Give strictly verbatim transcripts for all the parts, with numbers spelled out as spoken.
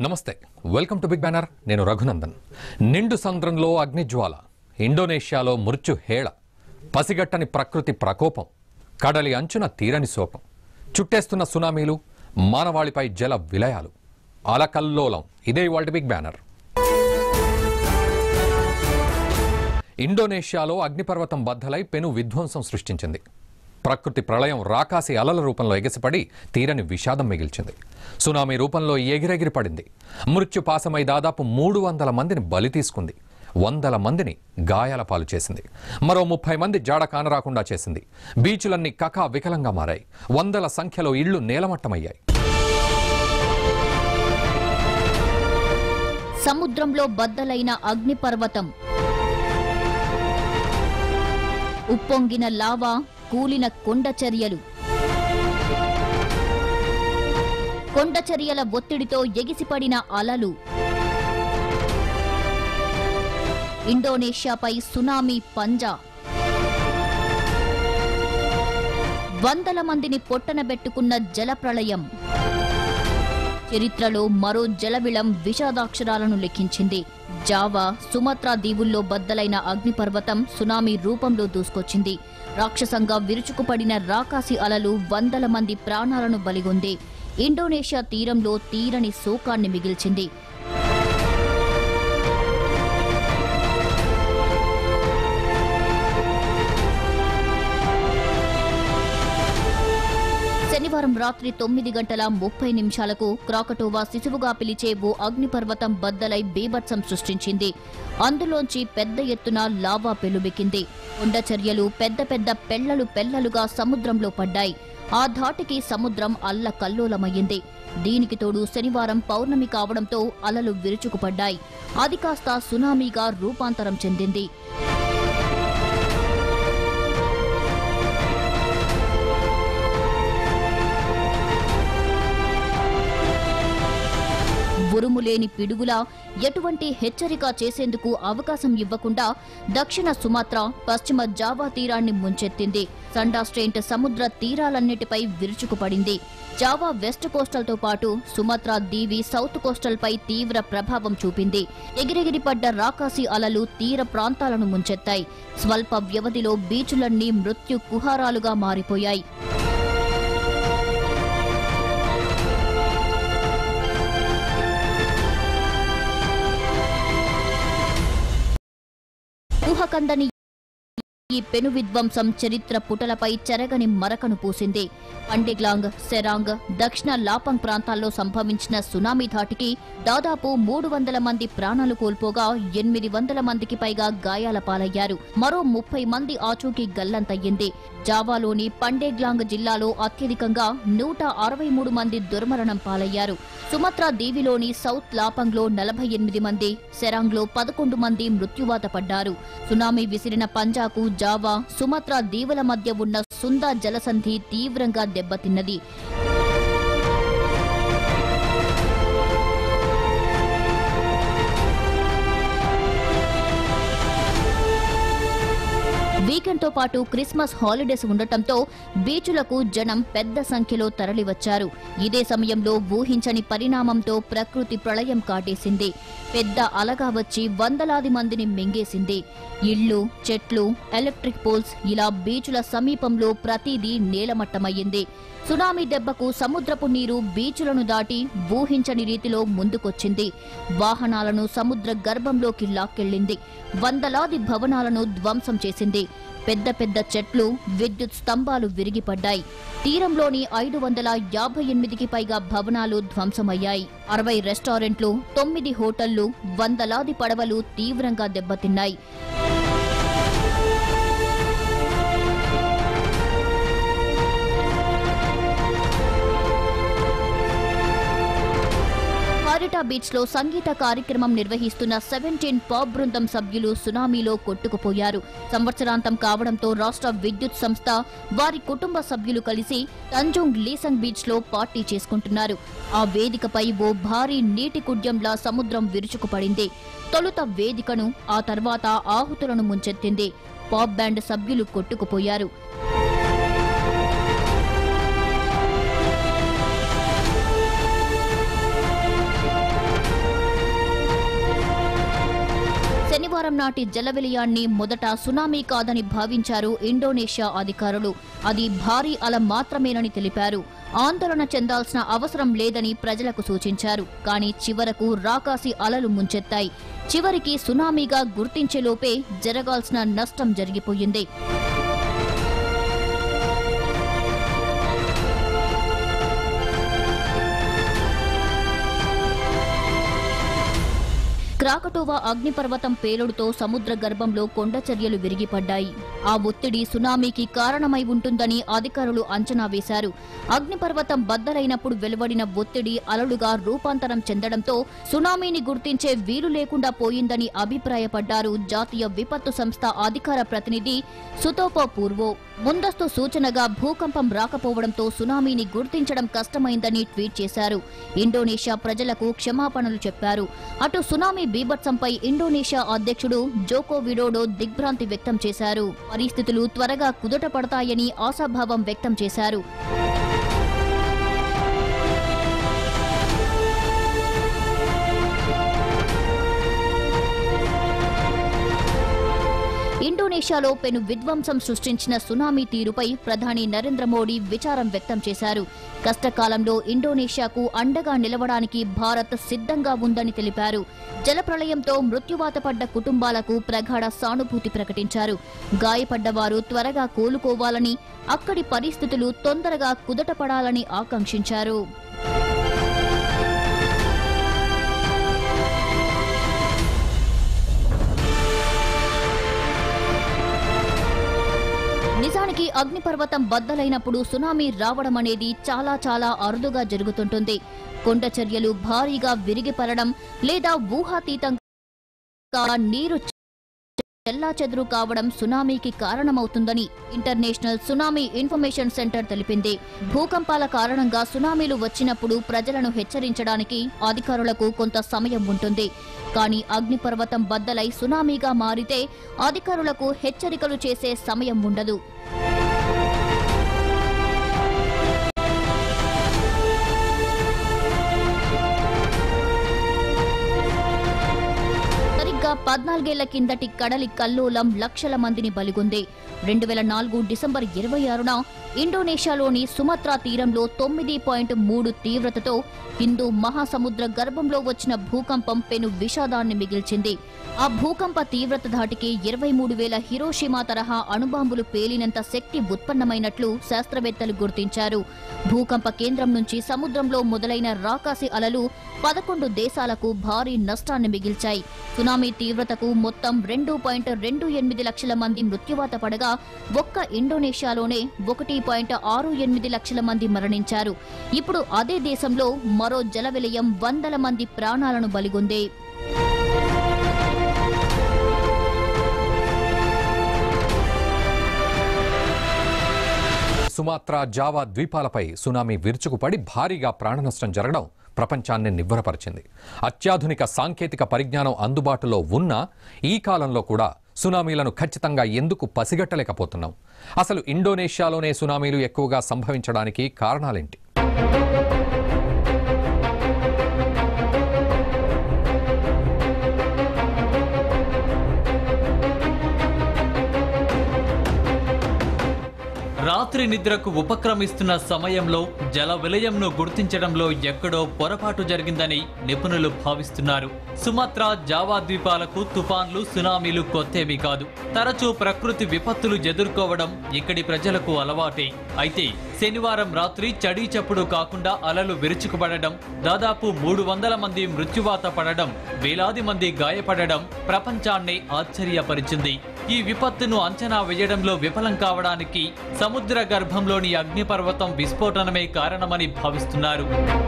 నమస్తే welcome to big banner నేను రఘునందన్ నిండు సంద్రంలో అగ్నిజ్వాల ఇండోనేషియాలో మృత్యు హేళ పసిగట్టని ప్రకృతి ప్రకోపం కడలి అంచున తీరని శోకం చుట్టేస్తున్న సునామీలు మానవాళిపై జల విలయాలు అలకల్లోలం ఇదే ఇవాల్టి బిగ్ బ్యానర్ ఇండోనేషియాలో అగ్నిపర్వతం బద్దలై పెను విధ్వంసం సృష్టించింది ప్రకృతి ప్రళయం రాకాసి అలల రూపంలో ఎగసిపడి తీరని విషాదం మిగిల్చింది సునామీ రూపంలో ఎగిరెగిరి పడింది మృత్యుపాసమై దాదాపు మూడు వందల మందిని బలి తీసుకుంది వందల మందిని గాయాల పాలు చేసింది మరో ముప్పై మంది జాడ కానరాకుండా చేసింది బీచ్లన్నీ కకా వికలంగా మారాయి వందల సంఖ్యలో ఇళ్లు నేలమట్టమయ్యాయి సముద్రంలో బద్దలైన అగ్నిపర్వతం ఉప్పొంగిన లావా కూలిన కొండచర్యలు కొండచర్యల ఒత్తిడితో ఎగిసిపడిన అలలు ఇండోనేషియాపై సునామీ పంజా వందల మందిని పొట్టనబెట్టుకున్న జలప్రళయం చరిత్రలో మరో జలవిళం విషాదాక్షరాలను లిఖించింది జావా సుమత్రా దీవుల్లో బద్దలైన అగ్నిపర్వతం సునామీ రూపంలో దూసుకొచ్చింది రాక్షసంగా విరుచుకుపడిన రాకాసి అలలు వందల మంది ప్రాణాలను బలిగొంది ఇండోనేషియా తీరంలో తీరని శోకాన్ని మిగిల్చింది శనివారం రాత్రి తొమ్మిది గంటల ముప్పై నిమిషాలకు క్రాకటోవా శిశువుగా పిలిచే ఓ అగ్నిపర్వతం బద్దలై బీభత్సం సృష్టించింది అందులోంచి పెద్ద ఎత్తున లావా పెలుబెక్కింది కొండచర్యలు పెద్ద పెద్ద పెళ్లలు పెళ్లలుగా సముద్రంలో పడ్డాయి ఆ ధాటికి సముద్రం అల్లకల్లోలమయ్యింది దీనికి తోడు శనివారం పౌర్ణమి కావడంతో అలలు విరుచుకుపడ్డాయి అది కాస్త సునామీగా రూపాంతరం చెందింది ఉరుములేని పిడుగులా ఎటువంటి హెచ్చరిక చేసేందుకు అవకాశం ఇవ్వకుండా దక్షిణ సుమాత్రా పశ్చిమ జావా తీరాన్ని ముంచెత్తింది సండాస్ట్రెయింట్ సముద్ర తీరాలన్నిటిపై విరుచుకుపడింది జావా వెస్ట్ కోస్టల్తో పాటు సుమాత్రా దీవి సౌత్ కోస్టల్పై తీవ్ర ప్రభావం చూపింది ఎగిరెగిరిపడ్డ రాకాసి అలలు తీర ప్రాంతాలను ముంచెత్తాయి స్వల్ప వ్యవధిలో బీచులన్నీ మృత్యు కుహారాలుగా మారిపోయాయి ఊహకందని ఈ పెను విధ్వంసం చరిత్ర పుటలపై చెరగని మరకను పూసింది పండిగ్లాంగ్ సెరాంగ్ దక్షిణ లాపంగ్ ప్రాంతాల్లో సంభవించిన సునామీ ధాటికి దాదాపు మూడు వందల మంది ప్రాణాలు కోల్పోగా ఎనిమిది వందల మందికి పైగా గాయాల పాలయ్యారు మరో ముప్పై మంది ఆచూకీ గల్లంతయ్యింది జావాలోని పండేగ్లాంగ్ జిల్లాలో అత్యధికంగా నూట అరవై మూడు మంది దుర్మరణం పాలయ్యారు సుమత్రా దీవిలోని సౌత్ లాపంగ్ లో నలభై ఎనిమిది మంది సెరాంగ్ లో పదకొండు మంది మృత్యువాత పడ్డారు సునామీ విసిరిన పంజాకు జావా సుమత్రా దీవుల మధ్య ఉన్న సుందా జలసంధి తీవ్రంగా దెబ్బతిన్నది వీకెండ్తో పాటు క్రిస్మస్ హాలిడేస్ ఉండటంతో బీచులకు జనం పెద్ద సంఖ్యలో తరలివచ్చారు ఇదే సమయంలో ఊహించని పరిణామంతో ప్రకృతి ప్రళయం కాటేసింది పెద్ద అలగా వచ్చి వందలాది మందిని మింగేసింది ఇళ్లు చెట్లు ఎలక్ట్రిక్ పోల్స్ ఇలా బీచుల సమీపంలో ప్రతిదీ నేలమట్టమయ్యింది సునామీ దెబ్బకు సముద్రపు నీరు బీచులను దాటి ఊహించని రీతిలో ముందుకొచ్చింది వాహనాలను సముద్ర గర్భంలోకి లాక్కెళ్లింది వందలాది భవనాలను ధ్వంసం చేసింది పెద్ద పెద్ద చెట్లు విద్యుత్ స్తంభాలు విరిగిపడ్డాయి తీరంలోని ఐదు వందల యాభై ఎనిమిదికి పైగా భవనాలు ధ్వంసమయ్యాయి అరవై రెస్టారెంట్లు తొమ్మిది హోటళ్లు వందలాది పడవలు తీవ్రంగా దెబ్బతిన్నాయి కారిటా బీచ్ లో సంగీత కార్యక్రమం నిర్వహిస్తున్న సెవెంటీన్ పాప్ బృందం సభ్యులు సునామీలో కొట్టుకుపోయారు సంవత్సరాంతం కావడంతో రాష్ట్ర విద్యుత్ సంస్థ వారి కుటుంబ సభ్యులు కలిసి తంజుంగ్ లీసంగ్ బీచ్ లో పార్టీ చేసుకుంటున్నారు ఆ వేదికపై ఓ భారీ నీటి కుడ్యంలా సముద్రం విరుచుకుపడింది తొలుత వేదికను ఆ తర్వాత ఆహుతులను ముంచెత్తింది పాప్ బ్యాండ్ సభ్యులు కొట్టుకుపోయారు శనివారం నాటి జలవిలయాన్ని మొదట సునామీ కాదని భావించారు ఇండోనేషియా అధికారులు. అది భారీ అల మాత్రమేనని తెలిపారు. ఆందోళన చెందాల్సిన అవసరం లేదని ప్రజలకు సూచించారు. కానీ చివరకు రాకాసి అలలు ముంచెత్తాయి. చివరికి సునామీగా గుర్తించేలోపే జరగాల్సిన నష్టం జరిగిపోయింది. క్రాకటోవా అగ్నిపర్వతం పేలుడుతో సముద్ర గర్భంలో కొండ చర్యలు విరిగిపడ్డాయి. ఆ ఒత్తిడి సునామీకి కారణమై ఉంటుందని అధికారులు అంచనా వేశారు. అగ్నిపర్వతం బద్దలైనప్పుడు వెలువడిన ఒత్తిడి అలలుగా రూపాంతరం చెందడంతో సునామీని గుర్తించే వీలు లేకుండా పోయిందని అభిప్రాయపడ్డారు జాతీయ విపత్తు సంస్థ అధికార ప్రతినిధి సుతోపో పూర్వో. ముందస్తు సూచనగా భూకంపం రాకపోవడంతో సునామీని గుర్తించడం కష్టమైందని ట్వీట్ చేశారు. ఇండోనేషియా ప్రజలకు క్షమాపణలు చెప్పారు. అటు సునామీ బీభత్సంపై ఇండోనేషియా అధ్యక్షుడు జోకో విడోడో దిగ్భ్రాంతి వ్యక్తం చేశారు. పరిస్థితులు త్వరగా కుదుట పడతాయని ఆశాభావం వ్యక్తం చేశారు. ఇండోనేషియాలో పెను విధ్వంసం సృష్టించిన సునామీ తీరుపై ప్రధాని నరేంద్ర మోడీ విచారం వ్యక్తం చేశారు. కష్టకాలంలో ఇండోనేషియాకు అండగా నిలవడానికి భారత్ సిద్ధంగా ఉందని తెలిపారు. జలప్రళయంతో మృత్యువాత పడ్డ కుటుంబాలకు ప్రగాఢ సానుభూతి ప్రకటించారు. గాయపడ్డవారు త్వరగా కోలుకోవాలని, అక్కడి పరిస్థితులు తొందరగా కుదుటపడాలని ఆకాంక్షించారు. నిజానికి అగ్నిపర్వతం బద్దలైనప్పుడు సునామీ రావడం అనేది చాలా చాలా అరుదుగా జరుగుతుంటుంది. కొండ చర్యలు భారీగా విరిగిపడడం లేదా ఊహాతీతంగా నీరు చెల్లాచెదురు కావడం సునామీకి కారణమవుతుందని ఇంటర్నేషనల్ సునామీ ఇన్ఫర్మేషన్ సెంటర్ తెలిపింది. భూకంపాల కారణంగా సునామీలు వచ్చినప్పుడు ప్రజలను హెచ్చరించడానికి అధికారులకు కొంత సమయం ఉంటుంది. కానీ అగ్నిపర్వతం బద్దలై సునామీగా మారితే అధికారులకు హెచ్చరికలు చేసే సమయం ఉండదు. పద్నాలుగేళ్ల కిందటి కడలి కల్లోలం లక్షల మందిని బలిగొంది. రెండు వేల నాలుగు డిసెంబర్ ఇరవై ఆరున ఇండోనేషియాలోని సుమత్రా తీరంలో తొమ్మిది పాయింట్ మూడు తీవ్రతతో హిందూ మహాసముద్ర గర్భంలో వచ్చిన భూకంపం పెను విషాదాన్ని మిగిల్చింది. ఆ భూకంప తీవ్రత ధాటికి ఇరవై మూడు వేల హిరోషిమా తరహా అణుబాంబులు పేలినంత శక్తి ఉత్పన్నమైనట్లు శాస్త్రవేత్తలు గుర్తించారు. భూకంప కేంద్రం నుంచి సముద్రంలో మొదలైన రాకాసి అలలు పదకొండు దేశాలకు భారీ నష్టాన్ని మిగిల్చాయి. సునామీ తీవ్రతకు మొత్తం రెండు పాయింట్ రెండు ఎనిమిది లక్షల మంది మృత్యువాత పడగా ఒక్క ఇండోనేషియాలోనే ఒకటి పాయింట్ ఆరు ఎనిమిది లక్షల మంది మరణించారు. ఇప్పుడు అదే దేశంలో మరో జల విలయం వందల మంది ప్రాణాలను బలిగొంది. సుమాత్రా, జావా ద్వీపాలపై సునామీ విరుచుకుపడి భారీగా ప్రాణనష్టం జరగడం ప్రపంచాన్ని నివ్వెరపరిచింది. అత్యాధునిక సాంకేతిక పరిజ్ఞానం అందుబాటులో ఉన్నా ఈ కాలంలో కూడా సునామీలను ఖచ్చితంగా ఎందుకు పసిగట్టలేకపోతున్నాం? అసలు ఇండోనేషియాలోనే సునామీలు ఎక్కువగా సంభవించడానికి కారణాలేంటి? రాత్రి నిద్రకు ఉపక్రమిస్తున్న సమయంలో జల విలయంను గుర్తించడంలో ఎక్కడో పొరపాటు జరిగిందని నిపుణులు భావిస్తున్నారు. సుమత్రా, జావా ద్వీపాలకు తుఫాన్లు, సునామీలు కొత్తేమీ కాదు. తరచూ ప్రకృతి విపత్తులు ఎదుర్కోవడం ఇక్కడి ప్రజలకు అలవాటే. అయితే శనివారం రాత్రి చడీ చప్పుడు కాకుండా అలలు విరుచుకుపడడం, దాదాపు మూడు వందల మంది మృత్యువాత పడడం, వేలాది మంది గాయపడడం ప్రపంచాన్నే ఆశ్చర్యపరిచింది. ఈ విపత్తును అంచనా వేయడంలో విఫలం కావడానికి సముద్ర గర్భంలోని అగ్నిపర్వతం విస్ఫోటనమే కారణమని భావిస్తున్నారు.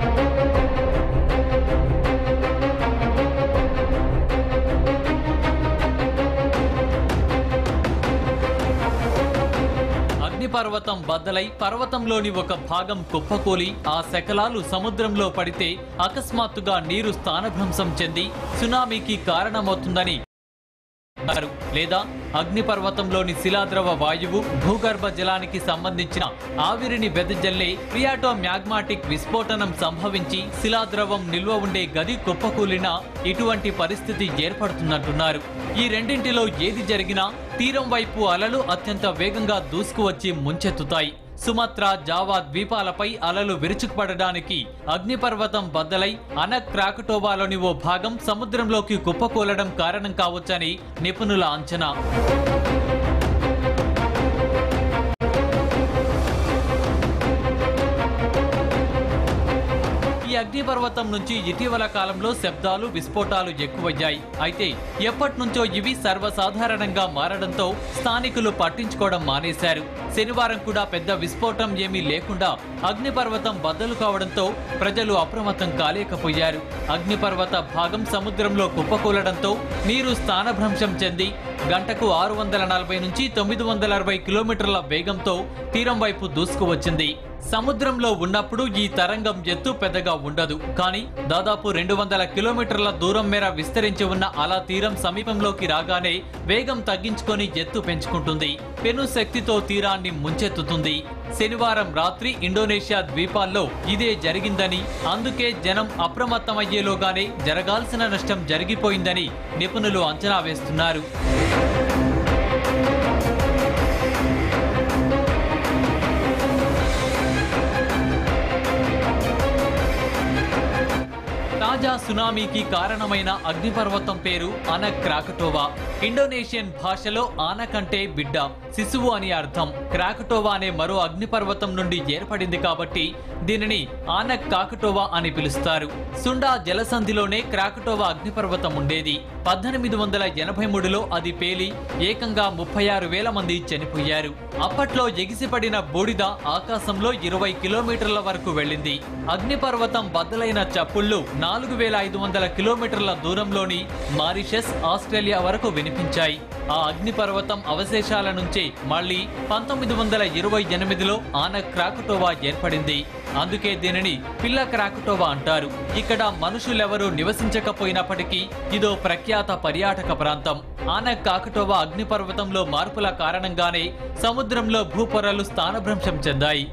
అగ్నిపర్వతం బద్దలై పర్వతంలోని ఒక భాగం కుప్పకూలి ఆ శకలాలు సముద్రంలో పడితే అకస్మాత్తుగా నీరు స్థానభ్రంశం చెంది సునామీకి కారణమవుతుందని లేదా అగ్నిపర్వతంలోని శిలాద్రవ వాయువు భూగర్భ జలానికి సంబంధించిన ఆవిరిని వెదజల్లే ప్రియాటో మ్యాగ్మాటిక్ విస్ఫోటనం సంభవించి శిలాద్రవం నిల్వ ఉండే గది కుప్పకూలినా ఇటువంటి పరిస్థితి ఏర్పడుతున్నట్టున్నారు. ఈ రెండింటిలో ఏది జరిగినా తీరం వైపు అలలు అత్యంత వేగంగా దూసుకువచ్చి ముంచెత్తుతాయి. సుమత్రా, జావా ద్వీపాలపై అలలు విరుచుకుపడడానికి అగ్నిపర్వతం బద్దలై అనక్ క్రాకటోవాలోని ఓ భాగం సముద్రంలోకి కుప్పకూలడం కారణం కావచ్చని నిపుణుల అంచనా. ఈ అగ్నిపర్వతం నుంచి ఇటీవల కాలంలో శబ్దాలు, విస్ఫోటాలు ఎక్కువయ్యాయి. అయితే ఎప్పటి నుంచో ఇవి సర్వసాధారణంగా మారడంతో స్థానికులు పట్టించుకోవడం మానేశారు. శనివారం కూడా పెద్ద విస్ఫోటం ఏమీ లేకుండా అగ్నిపర్వతం బద్దలు కావడంతో ప్రజలు అప్రమత్తం కాలేకపోయారు. అగ్నిపర్వత భాగం సముద్రంలో కుప్పకూలడంతో నీరు స్థానభ్రంశం చెంది గంటకు ఆరు వందల నలభై నుంచి తొమ్మిది వందల అరవై కిలోమీటర్ల వేగంతో తీరం వైపు దూసుకువచ్చింది. సముద్రంలో ఉన్నప్పుడు ఈ తరంగం ఎత్తు పెద్దగా ఉండదు, కానీ దాదాపు రెండు వందల కిలోమీటర్ల దూరం మేర విస్తరించి ఉన్న అలా తీరం సమీపంలోకి రాగానే వేగం తగ్గించుకొని ఎత్తు పెంచుకుంటుంది. పెను శక్తితో తీరాన్ని ముంచెత్తుతుంది. శనివారం రాత్రి ఇండోనేషియా ద్వీపాల్లో ఇదే జరిగిందని, అందుకే జనం అప్రమత్తమయ్యేలోగానే జరగాల్సిన నష్టం జరిగిపోయిందని నిపుణులు అంచనా వేస్తున్నారు. తాజా సునామీకి కారణమైన అగ్నిపర్వతం పేరు అనక్ క్రాకటోవా. ఇండోనేషియన్ భాషలో ఆనక్ అంటే బిడ్డ, శిశువు అని అర్థం. క్రాకటోవా అనే మరో అగ్నిపర్వతం నుండి ఏర్పడింది కాబట్టి దీనిని ఆనక్ కాకటోవా అని పిలుస్తారు. సుండా జలసంధిలోనే క్రాకటోవా అగ్నిపర్వతం ఉండేది. పద్దెనిమిది వందల ఎనభై మూడులో అది పేలి ఏకంగా ముప్పై ఆరు వేల మంది చనిపోయారు. అప్పట్లో ఎగిసిపడిన బూడిద ఆకాశంలో ఇరవై కిలోమీటర్ల వరకు వెళ్ళింది. అగ్నిపర్వతం బద్దలైన చప్పుళ్లు నాలుగు వేల ఐదు వందల కిలోమీటర్ల దూరంలోని మారిషస్, ఆస్ట్రేలియా వరకు వినిపించాయి. ఆ అగ్నిపర్వతం అవశేషాల నుంచి మళ్లీ పంతొమ్మిది వందల ఇరవై ఎనిమిదిలో ఆనక్ క్రాకటోవా ఏర్పడింది. అందుకే దీనిని పిల్ల క్రాకటోవా అంటారు. ఇక్కడ మనుషులెవరూ నివసించకపోయినప్పటికీ ఇదో ప్రఖ్యాత పర్యాటక ప్రాంతం. ఆనక్ కాకటోవా అగ్నిపర్వతంలో మార్పుల కారణంగానే సముద్రంలో భూపొరలు స్థానభ్రంశం చెందాయి.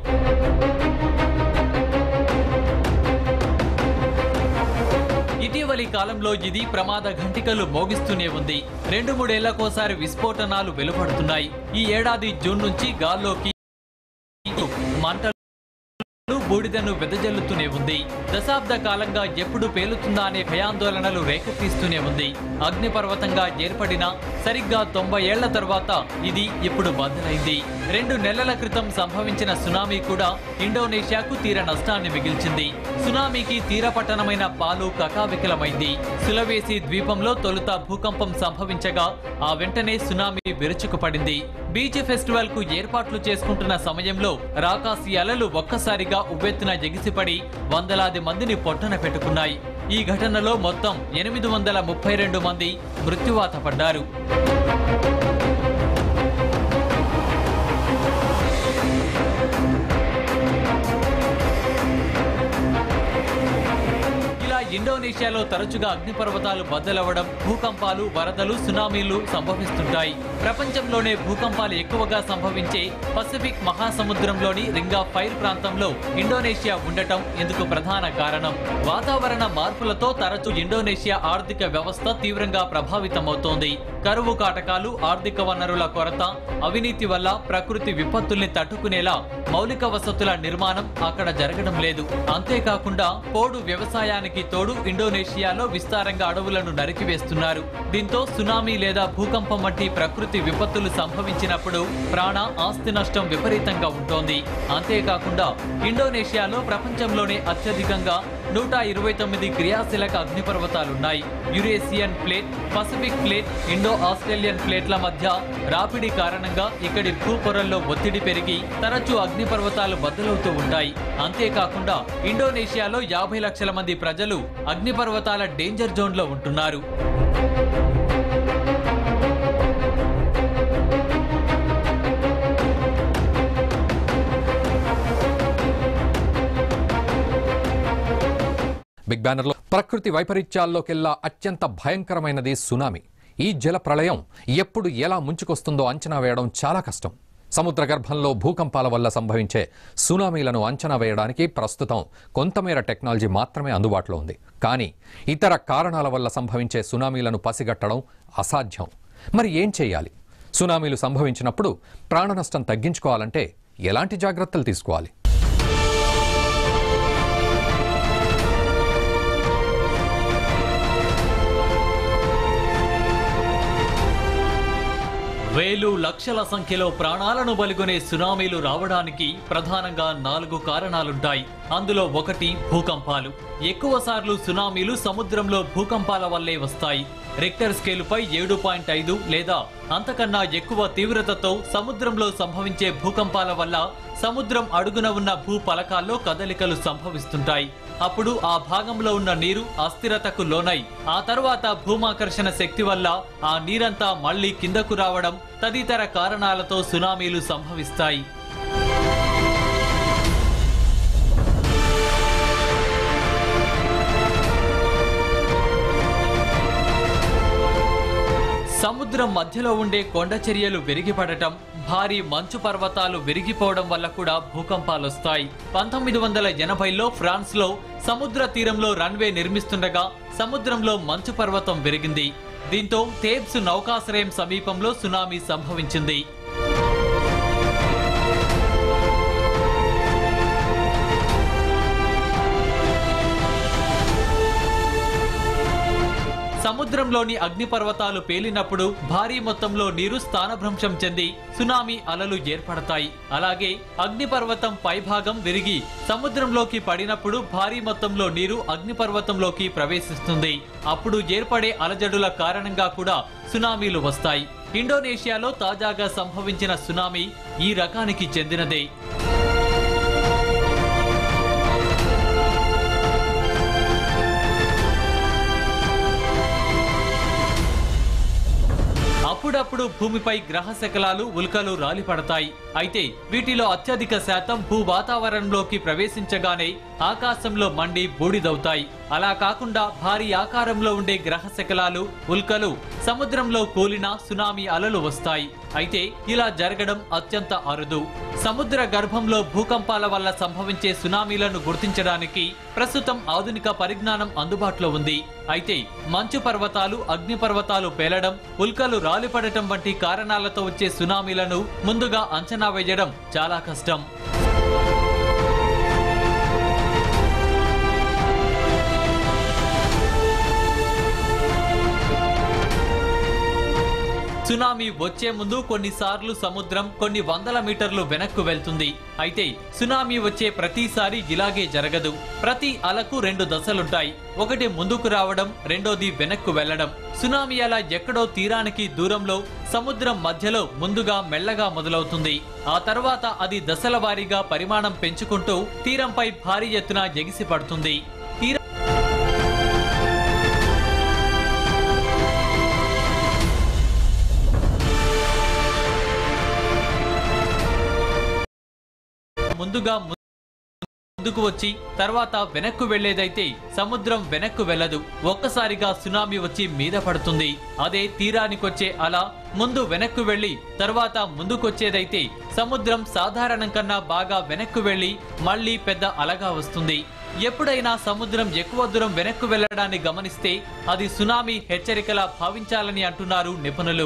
ఇటీవలి కాలంలో ఇది ప్రమాద ఘంటికలు మోగిస్తూనే ఉంది. రెండు మూడేళ్లకోసారి విస్ఫోటనాలు వెలువడుతున్నాయి. ఈ ఏడాది జూన్ నుంచి గాల్లోకి మంటలు, బూడిదను వెదజల్లుతూనే ఉంది. దశాబ్ద కాలంగా ఎప్పుడు పేలుతుందా అనే భయాందోళనలు రేకెత్తిస్తూనే ఉంది. అగ్నిపర్వతంగా ఏర్పడిన సరిగ్గా తొంభై ఏళ్ల తర్వాత ఇది ఇప్పుడు బద్దలైంది. రెండు నెలల క్రితం సంభవించిన సునామీ కూడా ఇండోనేషియాకు తీర నష్టాన్ని మిగిల్చింది. సునామీకి తీర పట్టణమైన పాలు కకావికలమైంది. సులవేసి ద్వీపంలో తొలుత భూకంపం సంభవించగా ఆ వెంటనే సునామీ విరుచుకుపడింది. బీచ్ ఫెస్టివల్ కు ఏర్పాట్లు చేసుకుంటున్న సమయంలో రాకాసి అలలు ఒక్కసారిగా ఉవ్వెత్తున ఎగిసిపడి వందలాది మందిని పొట్టన పెట్టుకున్నాయి. ఈ ఘటనలో మొత్తం ఎనిమిది వందల ముప్పై రెండు మంది మృత్యువాత పడ్డారు. ఇండోనేషియాలో తరచుగా అగ్నిపర్వతాలు బద్దలవ్వడం, భూకంపాలు, వరదలు, సునామీలు సంభవిస్తుంటాయి. ప్రపంచంలోనే భూకంపాలు ఎక్కువగా సంభవించే పసిఫిక్ మహాసముద్రంలోని రింగ్ ఆఫ్ ఫైర్ ప్రాంతంలో ఇండోనేషియా ఉండటం ఇందుకు ప్రధాన కారణం. వాతావరణ మార్పులతో తరచూ ఇండోనేషియా ఆర్థిక వ్యవస్థ తీవ్రంగా ప్రభావితమవుతోంది. కరువు కాటకాలు, ఆర్థిక వనరుల కొరత, అవినీతి వల్ల ప్రకృతి విపత్తుల్ని తట్టుకునేలా మౌలిక వసతుల నిర్మాణం అక్కడ జరగడం లేదు. అంతేకాకుండా పోడు వ్యవసాయానికి తోడు ఇండోనేషియాలో విస్తారంగా అడవులను నరికివేస్తున్నారు. దీంతో సునామీ లేదా భూకంపం వంటి ప్రకృతి విపత్తులు సంభవించినప్పుడు ప్రాణ, ఆస్తి నష్టం విపరీతంగా ఉంటోంది. అంతేకాకుండా ఇండోనేషియాలో ప్రపంచంలోనే అత్యధికంగా నూట ఇరవై తొమ్మిది క్రియాశీలక అగ్నిపర్వతాలున్నాయి. Eurasian plate, Pacific plate, Indo Australian ప్లేట్ల మధ్య రాపిడి కారణంగా ఇక్కడి భూపొరల్లో ఒత్తిడి పెరిగి తరచూ అగ్నిపర్వతాలు బద్దలవుతూ ఉంటాయి. అంతేకాకుండా ఇండోనేషియాలో యాభై లక్షల మంది ప్రజలు అగ్నిపర్వతాల డేంజర్ జోన్లో ఉంటున్నారు. బిగ్ బ్యానర్లో ప్రకృతి వైపరీత్యాల్లోకెల్లా అత్యంత భయంకరమైనది సునామీ. ఈ జల ప్రళయం ఎప్పుడు ఎలా ముంచుకొస్తుందో అంచనా వేయడం చాలా కష్టం. సముద్ర గర్భంలో భూకంపాల వల్ల సంభవించే సునామీలను అంచనా వేయడానికి ప్రస్తుతం కొంతమేర టెక్నాలజీ మాత్రమే అందుబాటులో ఉంది. కానీ ఇతర కారణాల వల్ల సంభవించే సునామీలను పసిగట్టడం అసాధ్యం. మరి ఏం చేయాలి? సునామీలు సంభవించినప్పుడు ప్రాణ నష్టం తగ్గించుకోవాలంటే ఎలాంటి జాగ్రత్తలు తీసుకోవాలి? వేలు లక్షల సంఖ్యలో ప్రాణాలను బలిగొనే సునామీలు రావడానికి ప్రధానంగా నాలుగు కారణాలుంటాయి. అందులో ఒకటి భూకంపాలు. ఎక్కువ సార్లు సునామీలు సముద్రంలో భూకంపాల వల్లే వస్తాయి. రిక్టర్ స్కేలుపై ఏడు పాయింట్ ఐదు లేదా అంతకన్నా ఎక్కువ తీవ్రతతో సముద్రంలో సంభవించే భూకంపాల వల్ల సముద్రం అడుగున ఉన్న భూ పలకాల్లో కదలికలు సంభవిస్తుంటాయి. అప్పుడు ఆ భాగంలో ఉన్న నీరు అస్థిరతకు లోనై ఆ తర్వాత భూమాకర్షణ శక్తి వల్ల ఆ నీరంతా మళ్లీ కిందకు రావడం తదితర కారణాలతో సునామీలు సంభవిస్తాయి. సముద్రం మధ్యలో ఉండే కొండ చర్యలు విరిగిపడటం, భారీ మంచు పర్వతాలు విరిగిపోవడం వల్ల కూడా భూకంపాలొస్తాయి. పంతొమ్మిది వందల ఎనభైలో ఫ్రాన్స్ లో సముద్ర తీరంలో రన్వే నిర్మిస్తుండగా సముద్రంలో మంచు పర్వతం విరిగింది. దీంతో థేబ్స్ నౌకాశ్రయం సమీపంలో సునామీ సంభవించింది. సముద్రంలోని అగ్నిపర్వతాలు పేలినప్పుడు భారీ మొత్తంలో నీరు స్థానభ్రంశం చెంది సునామీ అలలు ఏర్పడతాయి. అలాగే అగ్నిపర్వతం పైభాగం విరిగి సముద్రంలోకి పడినప్పుడు భారీ మొత్తంలో నీరు అగ్నిపర్వతంలోకి ప్రవేశిస్తుంది. అప్పుడు ఏర్పడే అలజడుల కారణంగా కూడా సునామీలు వస్తాయి. ఇండోనేషియాలో తాజాగా సంభవించిన సునామీ ఈ రకానికి చెందినదే. అప్పుడప్పుడు భూమిపై గ్రహ శకలాలు, ఉల్కలు రాలిపడతాయి. అయితే వీటిలో అత్యధిక శాతం భూ వాతావరణంలోకి ప్రవేశించగానే ఆకాశంలో మండి బూడిదవుతాయి. అలా కాకుండా భారీ ఆకారంలో ఉండే గ్రహ శకలాలు, ఉల్కలు సముద్రంలో కూలిన సునామీ అలలు వస్తాయి. అయితే ఇలా జరగడం అత్యంత అరుదు. సముద్ర గర్భంలో భూకంపాల వల్ల సంభవించే సునామీలను గుర్తించడానికి ప్రస్తుతం ఆధునిక పరిజ్ఞానం అందుబాటులో ఉంది. అయితే మంచు పర్వతాలు, అగ్నిపర్వతాలు పేలడం, ఉల్కలు రాలిపడటం వంటి కారణాలతో వచ్చే సునామీలను ముందుగా అంచనా వేయడం చాలా కష్టం. సునామీ వచ్చే ముందు కొన్నిసార్లు సముద్రం కొన్ని వందల మీటర్లు వెనక్కు వెళ్తుంది. అయితే సునామీ వచ్చే ప్రతిసారి ఇలాగే జరగదు. ప్రతి అలకు రెండు దశలుంటాయి. ఒకటి ముందుకు రావడం, రెండోది వెనక్కు వెళ్లడం. సునామీ అల ఎక్కడో తీరానికి దూరంలో సముద్రం మధ్యలో ముందుగా మెల్లగా మొదలవుతుంది. ఆ తర్వాత అది దశల వారీగా పరిమాణం పెంచుకుంటూ తీరంపై భారీ ఎత్తున ఎగిసి పడుతుంది. ముందుగా ముందుకు వచ్చి తర్వాత వెనక్కు వెళ్లేదైతే సముద్రం వెనక్కు వెళ్లదు. ఒక్కసారిగా సునామీ వచ్చి మీద పడుతుంది. అదే తీరానికొచ్చే అల ముందు వెనక్కు వెళ్లి తర్వాత ముందుకొచ్చేదైతే సముద్రం సాధారణం కన్నా బాగా వెనక్కు వెళ్లి మళ్లీ పెద్ద అలగా వస్తుంది. ఎప్పుడైనా సముద్రం ఎక్కువ దూరం వెనక్కు వెళ్లడాన్ని గమనిస్తే అది సునామీ హెచ్చరికలా భావించాలని అంటున్నారు నిపుణులు.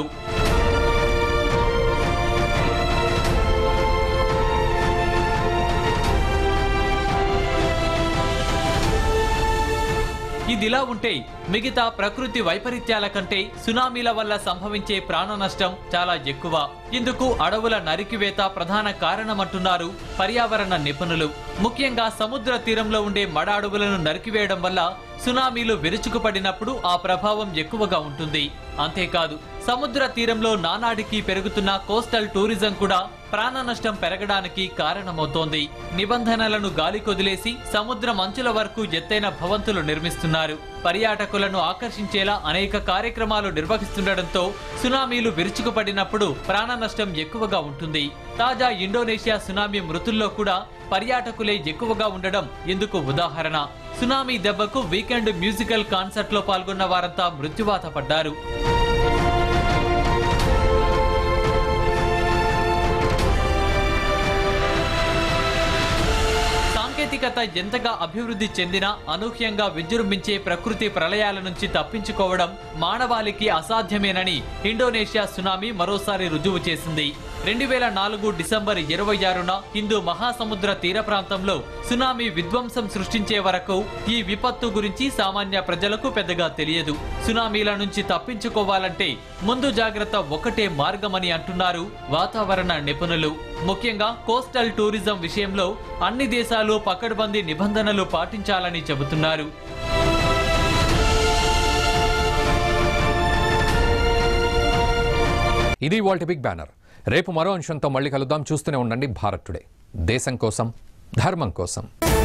ఇదిలా ఉంటే మిగతా ప్రకృతి వైపరీత్యాల కంటే సునామీల వల్ల సంభవించే ప్రాణ నష్టం చాలా ఎక్కువ. ఇందుకు అడవుల నరికివేత ప్రధాన కారణమంటున్నారు పర్యావరణ నిపుణులు. ముఖ్యంగా సముద్ర తీరంలో ఉండే మడ అడవులను నరికివేయడం వల్ల సునామీలు విరుచుకుపడినప్పుడు ఆ ప్రభావం ఎక్కువగా ఉంటుంది. అంతేకాదు సముద్ర తీరంలో నానాడికి పెరుగుతున్న కోస్టల్ టూరిజం కూడా ప్రాణ నష్టం పెరగడానికి కారణమవుతోంది. నిబంధనలను గాలికొదిలేసి సముద్రం అంచుల వరకు ఎత్తైన భవంతులు నిర్మిస్తున్నారు. పర్యాటకులను ఆకర్షించేలా అనేక కార్యక్రమాలు నిర్వహిస్తుండటంతో సునామీలు విరుచుకుపడినప్పుడు ప్రాణ నష్టం ఎక్కువగా ఉంటుంది. తాజా ఇండోనేషియా సునామీ మృతుల్లో కూడా పర్యాటకులే ఎక్కువగా ఉండడం ఇందుకు ఉదాహరణ. సునామీ దెబ్బకు వీకెండ్ మ్యూజికల్ కాన్సర్ట్ లో పాల్గొన్న వారంతా మృత్యువాత పడ్డారు. నాగరికత ఎంతగా అభివృద్ధి చెందినా అనూహ్యంగా విజృంభించే ప్రకృతి ప్రళయాల నుంచి తప్పించుకోవడం మానవాళికి అసాధ్యమేనని ఇండోనేషియా సునామీ మరోసారి రుజువు చేసింది. రెండు వేల నాలుగు డిసెంబర్ ఇరవై ఆరున హిందూ మహాసముద్ర తీర ప్రాంతంలో సునామీ విధ్వంసం సృష్టించే వరకు ఈ విపత్తు గురించి సామాన్య ప్రజలకు పెద్దగా తెలియదు. సునామీల నుంచి తప్పించుకోవాలంటే ముందు జాగ్రత్త ఒకటే మార్గమని అంటున్నారు వాతావరణ నిపుణులు. ముఖ్యంగా కోస్టల్ టూరిజం విషయంలో అన్ని దేశాలు పకడ్బందీ నిబంధనలు పాటించాలని చెబుతున్నారు. ఇది వాల్టి బిగ్ బ్యానర్. రేపు మరో అంశంతో మళ్ళీ కలుద్దాం. చూస్తూనే ఉండండి భారత్ టుడే. దేశం కోసం, ధర్మం కోసం.